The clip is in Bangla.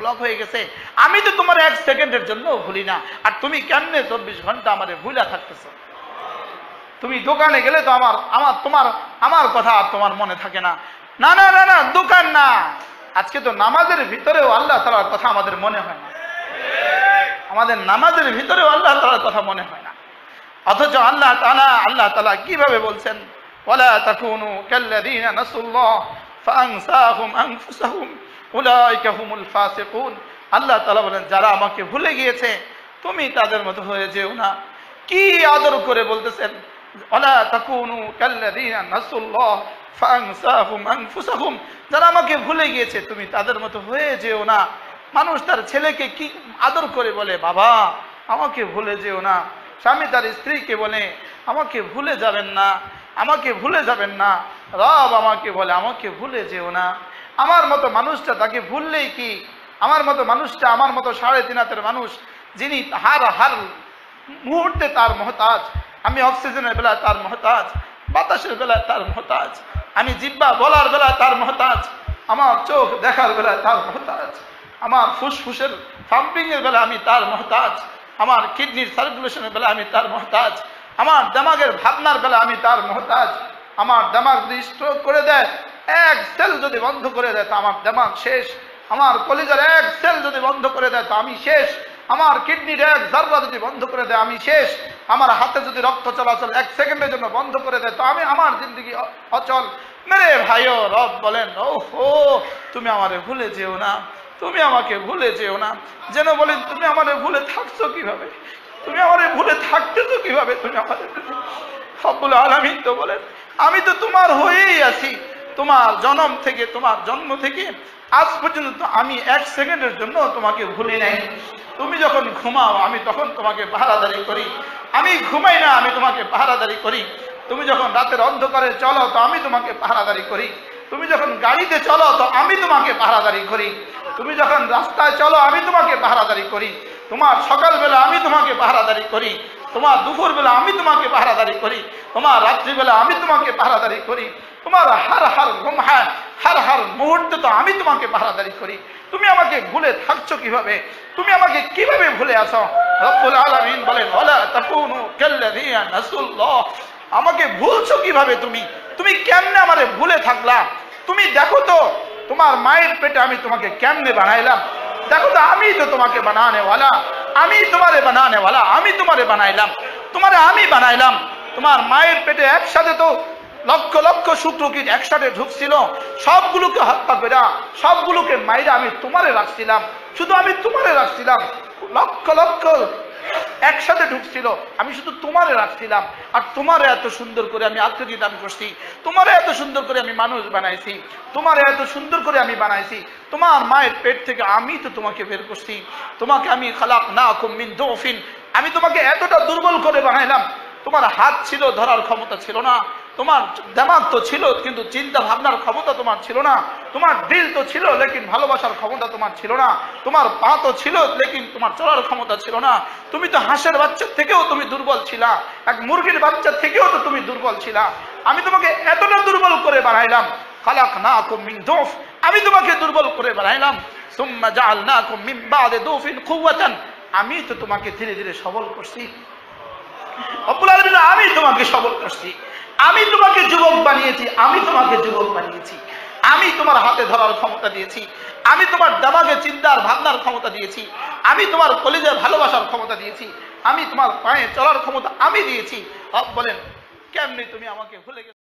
ব্লক হয়ে গেছে, আমি তো তোমার 1 সেকেন্ডের জন্য ভুলি না, আর তুমি কেমনে 24 ঘন্টা আমারে ভুলা থাকতেছ? তুমি দোকানে গেলে তো আমার কথা আর তোমার মনে থাকে না। না না না না, দোকান না, আজকে তো নামাজের ভিতরেও আল্লাহ তাআলার কথা আমাদের মনে হয় না। আমাদের নামাজের ভিতরেও আল্লাহ তাআলার কথা মনে হয় না, অথচ আল্লাহ তাআলা কিভাবে বলছেন, ওয়ালা তাকুনু কাল্লাযীনা নাসুল্লাহ ফাআনসাহুম আনফুসাহুম উলাইকা হুমুল ফাসিকুন। আল্লাহ তাআলা বলেন, যারা আমাকে ভুলে গিয়েছে তুমি তাদের মতো হয়ে যেও না। কি আদর করে বলতেছেন, ওয়ালা তাকুনু কাল্লাযীনা নাসুল্লাহ ফাআনসাহুম আনফুসাহুম, যারা আমাকে ভুলে গিয়েছে তুমি তাদের মতো হয়ে যেও না। মানুষ তার ছেলেকে কি আদর করে বলে, বাবা আমাকে ভুলে যেও না। স্বামী তার স্ত্রীকে বলে, আমাকে ভুলে যাবেন না, আমাকে ভুলে যাবেন না। রব আমাকে বলে, আমাকে ভুলে যেও না। আমার মতো মানুষটা তাকে ভুললেই কি, আমার মতো মানুষটা, আমার মতো 3.5 হাতের মানুষ, যিনি হার মুহূর্তে তার মহতাজ। আমি অক্সিজেনের বেলায় তার মহতাজ, বাতাসের বেলায় তার মহতাজ, আমি জিহ্বা বলার বেলায় তার মহতাজ, আমার চোখ দেখার বেলায় তার মহতাজ, আমার ফুসফুসের পাম্পিং এর বেলায় আমি তার মহতাজ, আমার কিডনির সার্কুলেশনের বেলায় আমি তার মহতাজ, আমার দিমাগের ভাবনার বেলায় আমি তার মহতাজ। আমার দিমাগ যদি স্ট্রোক করে দেয়, 1 সেল যদি বন্ধ করে দেয় তো আমার দিমাগ শেষ। আমার কলিজার 1 সেল যদি বন্ধ করে দেয় তো আমি শেষ। আমার কিডনির 1 জাররা যদি বন্ধ করে দেয় আমি শেষ। আমার হাতে যদি রক্ত চলাচল 1 সেকেন্ডের জন্য বন্ধ করে দেয় তো আমার জিন্দগি অচল। মেরে ভাইও, রব বলেন, ওহো তুমি আমারে ভুলে যেও না, তুমি আমাকে ভুলে যেও না। যেন বলেন, তুমি আমারে ভুলে থাকছো কিভাবে, তুমি আমারে ভুলে থাকতেছো কিভাবে, তুমি আমারে রব্বুল আলামিন তো বলেন, আমি তো তোমার হয়েই আছি। তোমার জন্ম থেকে আজ পর্যন্ত আমি 1 সেকেন্ডের জন্য তোমাকে ভুলি নাই। তুমি যখন ঘুমাও আমি তখন তোমাকে পাহারাদারি করি, আমি ঘুমাই না, আমি তোমাকে পাহারাদারি করি। তুমি যখন রাতের অন্ধকারে চলো তো আমি তোমাকে পাহারাদারি করি। তুমি যখন গাড়িতে চলো তো আমি তোমাকে পাহারাদারি করি। তুমি যখন রাস্তায় চলো আমি তোমাকে পাহারাদারি করি। তোমার সকালবেলা আমি তোমাকে পাহারাদারি করি, তোমার দুপুরবেলা আমি তোমাকে পাহারাদারি করি, তোমার রাত্রিবেলা আমি তোমাকে পাহারাদারি করি, তোমার হার মুহূর্তে তো আমি তোমাকে পাহারাদারি করি। তুমি আমাকে ভুলে থাকছো কিভাবে, তুমি আমাকে কিভাবে ভুলে আসো? রব্বুল আলামিন বলেন, ওয়ালা তাকুনু কাল্লাযীনা নাসুল্লাহ, আমাকে ভুলছো কিভাবে? তুমি কেমনে আমারে ভুলে থাকলা? তুমি দেখো তো তোমার মায়ের পেটে আমি তোমাকে কেমনে বানাইলাম। দেখো তো, আমি তো তোমাকে বানানেওয়ালা, আমি তোমারে বানানেওয়ালা, আমি তোমারে বানাইলাম, তোমারে আমি বানাইলাম। তোমার মায়ের পেটে একসাথে তো লক্ষ লক্ষ শুক্রকীট একসাথে ঢুকছিল, সবগুলোকে হত্যা করে সবগুলোকে মাইরা আমি তোমারে রাখছিলাম। শুধু আমি তোমারে রাখছিলাম, লক্ষ লক্ষ একসাথে ঢুকছিল, আমি শুধু তোমারে রাখছিলাম। আর তোমারে এত সুন্দর করে আমি আকৃতি দান করছি, তোমারে এত সুন্দর করে আমি মানুষ বানাইছি, তোমারে এত সুন্দর করে আমি বানাইছি। তোমার মায়ের পেট থেকে আমি তো তোমাকে বের করছি। তোমাকে আমি খালাকনাকুম মিন দুফিন, আমি তোমাকে এতটা দুর্বল করে বানাইলাম। তোমার হাত ছিল, ধরার ক্ষমতা ছিল না। তোমার দিমাগ তো ছিল, কিন্তু চিন্তা ভাবনার ক্ষমতা তোমার ছিল না। তোমার দিল তো ছিল, লেকিন ভালোবাসার ক্ষমতা তোমার ছিল না। তোমার পা তো ছিল, লেকিন তোমার চলার ক্ষমতা ছিল না। তুমি তো হাঁসের বাচ্চার থেকেও তুমি দুর্বল ছিলা, এক মুরগির বাচ্চার থেকেও তো তুমি দুর্বল ছিলা। আমি তোমাকে এতটা দুর্বল করে বানাইলাম, খালাকনাকুম মিন দুফ, আমি তোমাকে দুর্বল করে বানাইলাম। সুম্মা জাআলনাকুম মিন বাদি দুফিন কুওয়াতান, আমি তো তোমাকে ধীরে ধীরে সবল করছি। রব্বুল আলামিন, আমি তোমাকে সবল করছি, আমি তোমাকে যুবক বানিয়েছি, আমি তোমাকে যুবক বানিয়েছি। আমি তোমার হাতে ধরার ক্ষমতা দিয়েছি, আমি তোমার দিমাগে চিন্তার ভাবনার ক্ষমতা দিয়েছি, আমি তোমার কলিজায় ভালোবাসার ক্ষমতা দিয়েছি, আমি তোমার পায়ে চলার ক্ষমতা আমি দিয়েছি। রব বলেন, কেমনে তুমি আমাকে ভুলে গেছো?